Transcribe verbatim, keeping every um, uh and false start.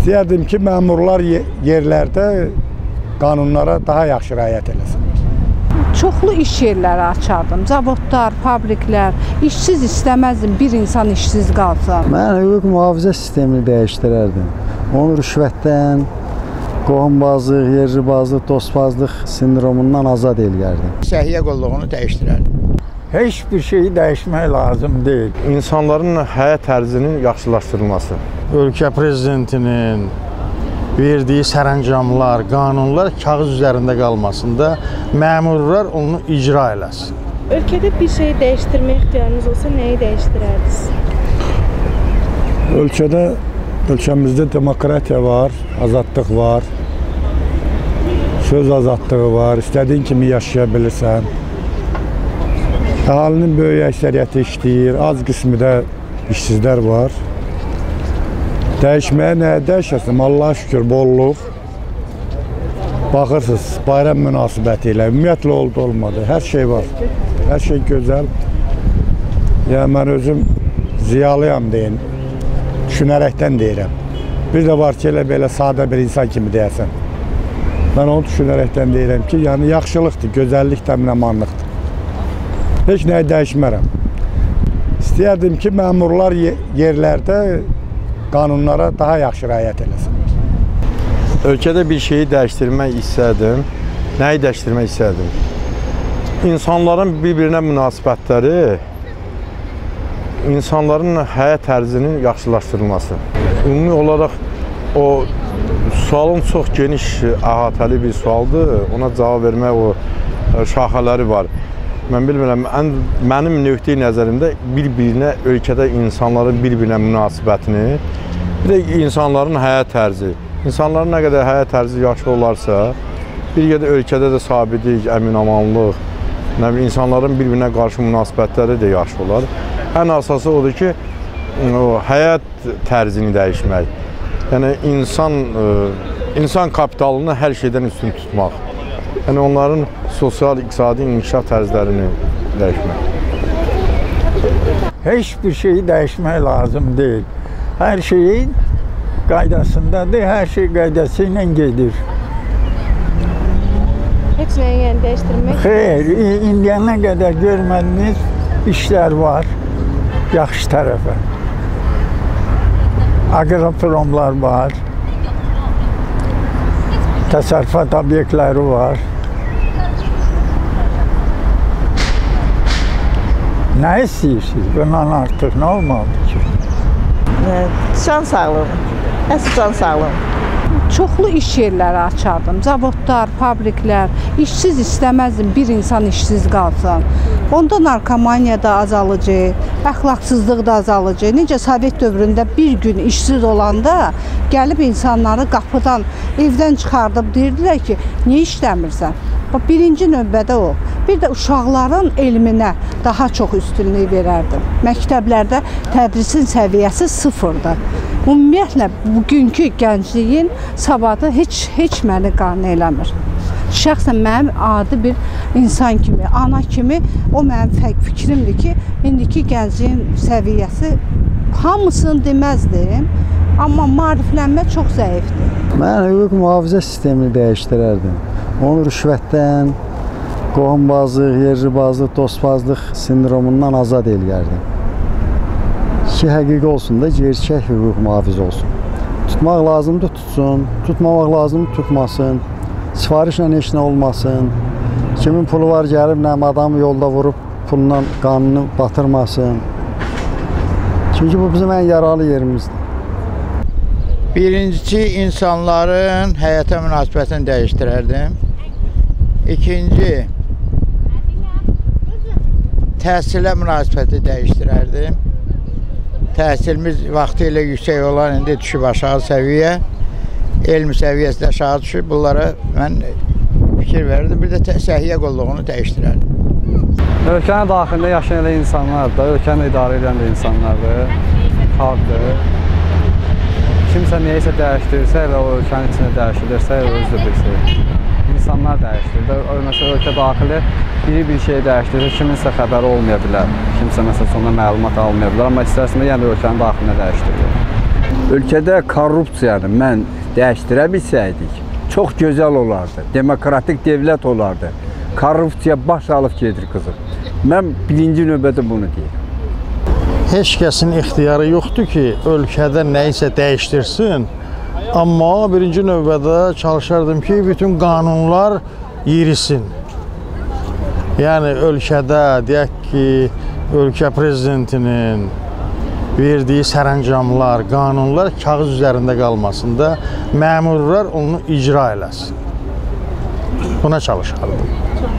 İstəyərdim ki, məmurlar yerlərdə qanunlara daha yaxşı riayət eləsinlər. Çoxlu iş yerləri açardım. Zavodlar, fabriklər. İşsiz istəməzdim, bir insan işsiz qalsın. Mən hüquq mühafizə sistemini dəyişdirərdim. Onu rüşvətdən, qohumbazlıq, yerribazlıq, dostbazlıq sindromundan azad eləyərdim. Səhiyyə qulluğunu dəyişdirərdim. Heç bir şeyi dəyişmək lazım deyil. İnsanların həyat tərzinin yaxşılaşdırılması. Ölkə prezidentinin verdiyi sərəncamlar, qanunlar kağız üzərində qalmasında məmurlar onu icra eləsin. Ölkədə bir şeyi dəyişdirmək ixtiyarınız olsa, nəyi dəyişdirərdiniz? Ölkədə, ölkəmizdə demokratiya var, azadlıq var, söz azadlığı var, istədiyin kimi yaşaya bilirsən. Əhalinin böyük əksəriyyəti işləyir, az qismi də işsizlər var. Dəyişməyə nəyə dəyişəsin? Allah'a şükür, bolluq. Baxırsınız, bayram münasibəti ilə, ümumiyyətlə oldu, olmadı. Hər şey var, hər şey gözəl. Yəni, mən özüm ziyalıyam deyin, düşünərəkdən deyirəm. Bir də var ki, elə belə sadə bir insan kimi deyəsən. Mən onu düşünərəkdən deyirəm ki, yəni yaxşılıqdır, gözəllik təminəmanlıqdır. Heç nəyi dəyişmərəm. İstəyərdim ki, məmurlar yerlərdə qanunlara daha yaxşı riayət eləsinlər. Ölkədə bir şeyi dəyişdirmək istərdim. Nəyi dəyişdirmək istərdim? İnsanların bir-birinə münasibətləri, insanların həyat tərzinin yaxşılaşdırılması. Ümumi olaraq o sualın çox geniş, əhatəli bir sualdır. Ona cavab vermək o şaxələri var. Mən bilmirəm, mənim nöqteyi nəzərimdə bir-birinə, ölkədə insanların bir-birinə münasibətini, bir də insanların həyat tərzi. İnsanların nə qədər həyat tərzi yaxşı olarsa, bir qədər ölkədə də sabitlik, əmin-amanlıq, insanların bir-birinə qarşı münasibətləri də yaxşı olar. Ən əsası odur ki, o, həyat tərzini dəyişmək. Yəni, insan, insan kapitalını hər şeydən üstün tutmaq. Yəni, onların sosial-iqtisadi inkişaf tərzlərini dəyişmək. Heç bir şeyi dəyişmək lazım deyil. Hər şeyin qaydasındadır, hər şey qaydası ilə gedir. Heç nəyi yəni dəyişdirmək? Xeyr, indiyənə qədər görmədiyiniz işlər var, yaxşı tərəfə. Aqropromlar var, təsərrüfat obyektləri var. Nə istəyirsiniz? Bundan artıq nə olmalıdır ki? Can sağlığı, əsl can sağlığı. Çoxlu iş yerləri açardım. Zavodlar, fabriklər. İşsiz istəməzdim, bir insan işsiz qalsın. Onda narkomaniya da azalıcı, əxlaqsızlıq da azalıcı. Necə Sovet dövründə bir gün işsiz olanda gəlib insanları qapıdan, evdən çıxardıb deyirdilər ki, niyə işləmirsən? Birinci növbədə o. Bir də uşaqların elminə daha çox üstünlük verərdim. Məktəblərdə tədrisin səviyyəsi sıfırdır. Ümumiyyətlə, bugünkü gəncliyin savadı heç, heç məni qane eləmir. Şəxsən mənim adi bir insan kimi, ana kimi o mənim fikrimdir ki, indiki gəncliyin səviyyəsi hamısını deməzdim, amma maariflənmə çox zəifdir. Mən hüquq mühafizə sistemini dəyişdirərdim. Onu rüşvətdən, qohumbazlıq, yerribazlıq, dostbazlıq sindromundan azad eləyərdim. Ki, həqiqi olsun da, gerçək hüquq mühafizə olsun. Tutmaq lazımdır, tutsun. Tutmamaq lazımdır, tutmasın. Sifarişlə heç nə olmasın. Kimin pulu var, gəlib nəm adamı yolda vurub pulundan qanunu batırmasın. Çünki bu bizim ən yaralı yerimizdir. Birincisi, insanların həyata münasibətini dəyişdirərdim. İkinci, təhsilə münasibəti dəyişdirərdim. Təhsilimiz vaxtı ilə yüksək olan, indi düşüb aşağı səviyyə, elm səviyyəsi də aşağı düşüb. Bunlara mən fikir verirdim. Bir də səhiyyə qulluğunu dəyişdirərdim. Ölkənin daxilində yaşayan elə insanlardır da, ölkəni idarə edən də insanlardır, xalqdır. Kimsə neysə dəyişdirirsə və o ölkənin içində dəyişilirsə, özü də bilsin. İnsanlar dəyişdirir. Məsələn, ölkə daxili biri bir şey dəyişdirirsə, kiminsə xəbəri olmaya bilər. Kimsə məsələn, sonra məlumat almaya bilər. Amma istərsində yenə də ölkənin daxilində dəyişdirilir. Ölkədə korrupsiyanı mən dəyişdirə bilsəydik, çox gözəl olardı, demokratik dövlət olardı. Korrupsiya baş alıb gedir qızım. Mən birinci növbədə bunu deyirəm. Heç kəsin ixtiyarı yoxdur ki, ölkədə nəyisə dəyişdirsin. Amma birinci növbədə çalışardım ki, bütün qanunlar yerisin. Yəni ölkədə deyək ki, ölkə prezidentinin verdiyi sərəncamlar, qanunlar kağız üzərində qalmasında məmurlar onu icra eləsin. Buna çalışardım.